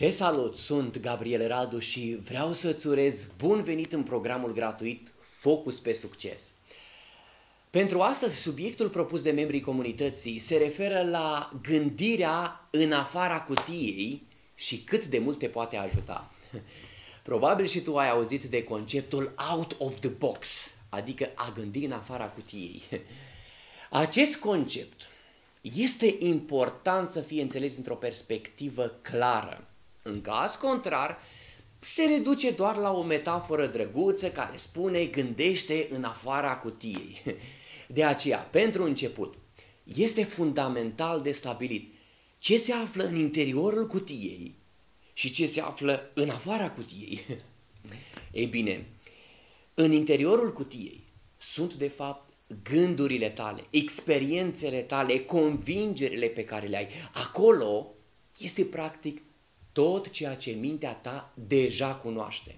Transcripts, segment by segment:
Te salut, sunt Gabriel Radu și vreau să-ți urez bun venit în programul gratuit Focus pe Succes. Pentru astăzi, subiectul propus de membrii comunității se referă la gândirea în afara cutiei și cât de mult te poate ajuta. Probabil și tu ai auzit de conceptul out of the box, adică a gândi în afara cutiei. Acest concept este important să fie înțeles într-o perspectivă clară. În caz contrar, se reduce doar la o metaforă drăguță care spune gândește în afara cutiei. De aceea, pentru început, este fundamental de stabilit ce se află în interiorul cutiei și ce se află în afara cutiei. Ei bine, în interiorul cutiei sunt de fapt gândurile tale, experiențele tale, convingerile pe care le ai. Acolo este practic tot ceea ce mintea ta deja cunoaște.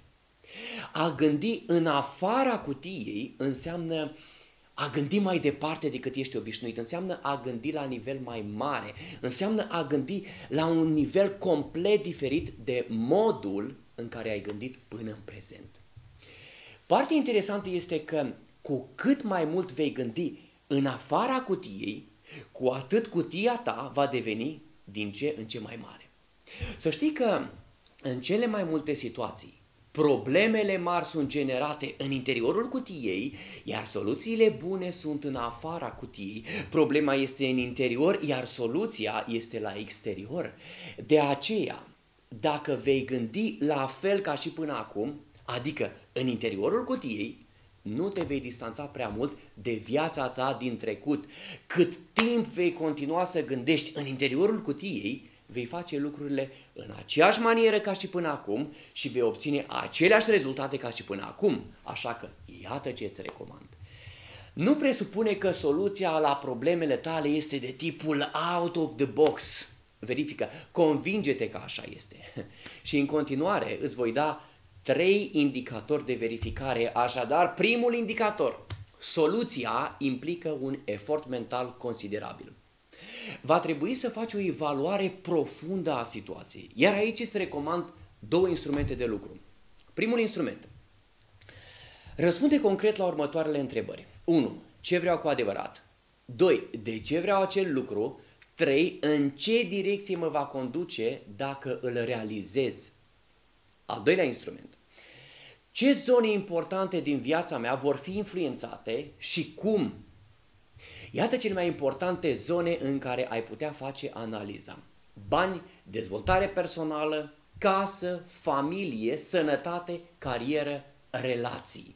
A gândi în afara cutiei înseamnă a gândi mai departe decât ești obișnuit, înseamnă a gândi la nivel mai mare, înseamnă a gândi la un nivel complet diferit de modul în care ai gândit până în prezent. Partea interesantă este că cu cât mai mult vei gândi în afara cutiei, cu atât cutia ta va deveni din ce în ce mai mare. Să știi că în cele mai multe situații, problemele mari sunt generate în interiorul cutiei, iar soluțiile bune sunt în afara cutiei. Problema este în interior, iar soluția este la exterior. De aceea, dacă vei gândi la fel ca și până acum, adică în interiorul cutiei, nu te vei distanța prea mult de viața ta din trecut. Cât timp vei continua să gândești în interiorul cutiei, vei face lucrurile în aceeași manieră ca și până acum și vei obține aceleași rezultate ca și până acum. Așa că, iată ce îți recomand. Nu presupune că soluția la problemele tale este de tipul out of the box. Verifică, convinge-te că așa este. Și în continuare îți voi da 3 indicatori de verificare. Așadar, primul indicator, soluția implică un efort mental considerabil. Va trebui să faci o evaluare profundă a situației. Iar aici îți recomand 2 instrumente de lucru. Primul instrument. Răspunde concret la următoarele întrebări. 1. Ce vreau cu adevărat? 2. De ce vreau acel lucru? 3. În ce direcție mă va conduce dacă îl realizez? Al doilea instrument. Ce zone importante din viața mea vor fi influențate și cum? Iată cele mai importante zone în care ai putea face analiza. Bani, dezvoltare personală, casă, familie, sănătate, carieră, relații.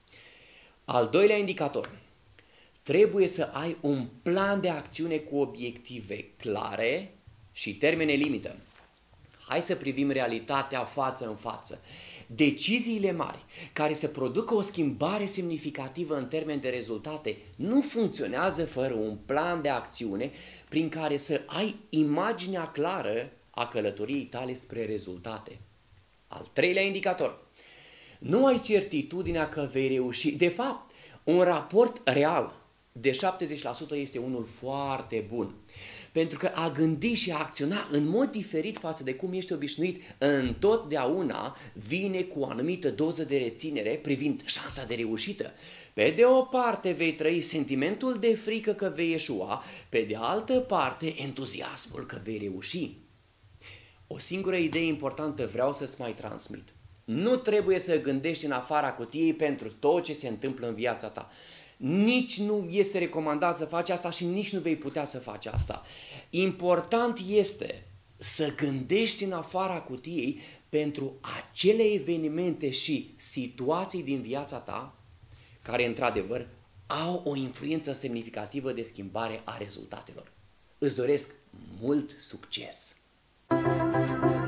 Al doilea indicator. Trebuie să ai un plan de acțiune cu obiective clare și termene limită. Hai să privim realitatea față în față. Deciziile mari care să producă o schimbare semnificativă în termen de rezultate nu funcționează fără un plan de acțiune prin care să ai imaginea clară a călătoriei tale spre rezultate. Al treilea indicator. Nu ai certitudinea că vei reuși. De fapt, un raport real de 70% este unul foarte bun. Pentru că a gândi și a acționa în mod diferit față de cum ești obișnuit, întotdeauna vine cu o anumită doză de reținere privind șansa de reușită. Pe de o parte vei trăi sentimentul de frică că vei eșua, pe de altă parte entuziasmul că vei reuși. O singură idee importantă vreau să-ți mai transmit. Nu trebuie să gândești în afara cutiei pentru tot ce se întâmplă în viața ta. Nici nu este recomandat să faci asta și nici nu vei putea să faci asta. Important este să gândești în afara cutiei pentru acele evenimente și situații din viața ta care, într-adevăr, au o influență semnificativă de schimbare a rezultatelor. Îți doresc mult succes!